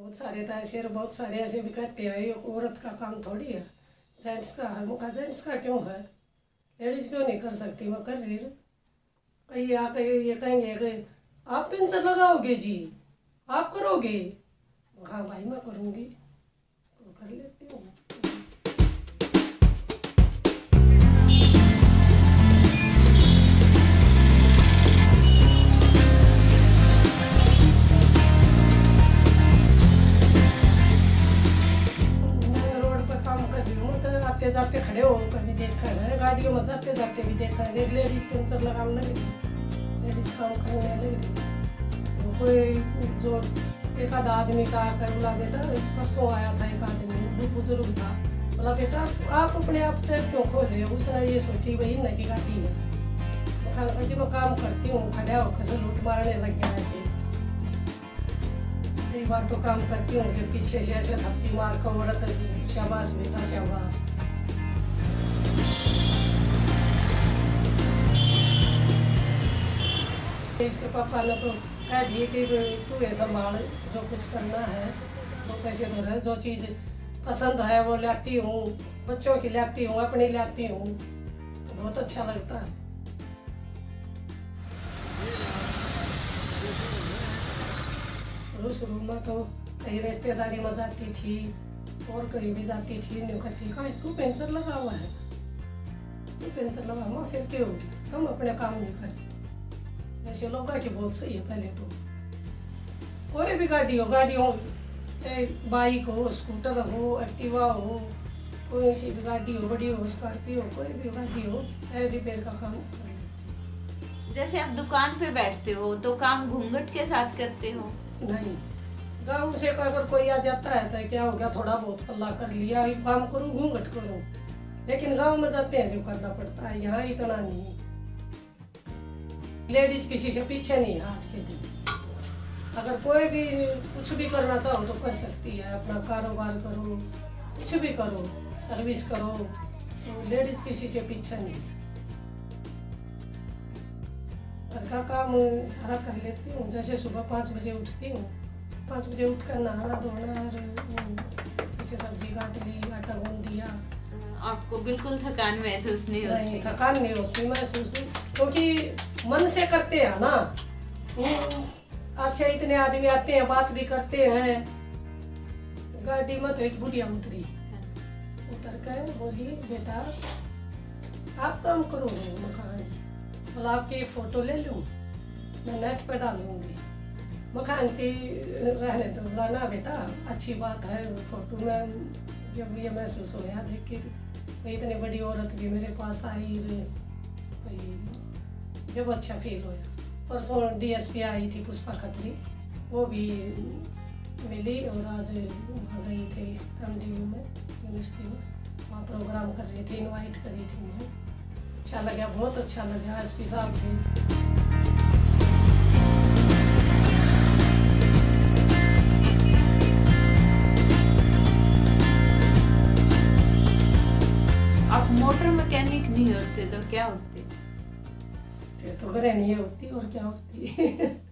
बहुत सारे तो ऐसे और बहुत सारे ऐसे भी कहते हैं ये औरत का काम थोड़ी है, जेंट्स का है। मुझे जेंट्स का क्यों है, लेडीज क्यों नहीं कर सकती, मैं कर रही हूँ। कहीं आके ये कहेंगे कि आप पेंशन लगाओगे जी, आप करोगे। हाँ भाई मैं करूँगी, तो कर लेती हूँ। आते जाते खड़े हो कभी देखा है, गाड़ियों में जाते जाते भी देखा है, एक लेडीज पेंशन लगाने लगी, लेडीज काम करने लगी। तो कोई जो एक आधा आदमी था कर बोला बेटा, परसों आया था एक आदमी जो बुजुर्ग था, बोला बेटा आप अपने आप टैप क्यों खोल रहे हो। उसने ये सोची वही नदी गाड़ी है, जी मैं काम करती हूँ, खड़ा होकर से लूट मारने लग गया ऐसे। कई बार तो काम करती हूँ, जो पीछे से ऐसे थप्पी मार कर औरत, शाबाश बेटा शाबाश। इसके पापा ने तो कह दिए कि तू ये संभाल, जो कुछ करना है वो कैसे तो रहे, जो चीज़ पसंद है वो लाती हूँ, बच्चों की लाती हूँ, अपनी लाती हूँ, तो बहुत अच्छा लगता है। शुरू में तो कहीं रिश्तेदारी में जाती थी और कहीं भी जाती थी, नहीं कहती कहाँ तू पेंशन लगा हुआ है, तू पेंशन लगा हुआ फिर क्या होगी, हम अपने काम नहीं करते। ऐसे लोग कि बहुत सही है। पहले तो कोई भी गाड़ी हो, चाहे बाइक हो, स्कूटर हो, एक्टिवा हो, कोई सी भी गाड़ी हो, बड़ी हो, स्कॉर्पियो हो, कोई भी गाड़ी हो, रिपेयर का काम। जैसे आप दुकान पे बैठते हो तो काम घूंघट के साथ करते हो? नहीं, गाँव से अगर कोई आ जाता है तो क्या हो गया, थोड़ा बहुत पल्ला कर लिया, काम करूँ घूंघट करूँ, लेकिन गाँव में जाते हैं जो करना पड़ता है, यहाँ इतना नहीं। लेडीज किसी से पीछे नहीं है आज के दिन, अगर कोई भी कुछ भी करना चाहो तो कर सकती है, अपना कारोबार करो, कुछ भी करो, सर्विस करो, तो लेडीज किसी से पीछे नहीं है। घर का काम सारा कर लेती हूँ, जैसे सुबह 5 बजे उठती हूँ, 5 बजे उठकर नहाना धोना और जैसे सब्जी काट ली, आटा गूंद दिया। आपको बिल्कुल थकान महसूस नहीं होती? नहीं, थकान नहीं होती महसूस, क्योंकि मन से करते हैं ना। अच्छा इतने आदमी आते हैं, बात भी करते हैं। गाड़ी में तो एक बुढ़िया उतरी, उतर कर बोली बेटा आप काम करो। मकान जी बोला आपकी एक फोटो ले लूँ, मैं नेट पर डालूंगी। मकान की रहने दो। बोला ना बेटा अच्छी बात है, फोटो में जब ये महसूस होया देख के इतनी बड़ी औरत भी मेरे पास आई रे, जब अच्छा फील होया। परसों DSP आई थी पुष्पा खत्री, वो भी मिली, और आज वहाँ गई थी MDU में, यूनिवर्सिटी में, वहाँ प्रोग्राम कर रही थी, इनवाइट करी थी मुझे। अच्छा लगा, बहुत अच्छा लगा। SP साहब थे। आप मोटर मैकेनिक नहीं होते तो क्या होते? तो गृहिणी होती और क्या होती।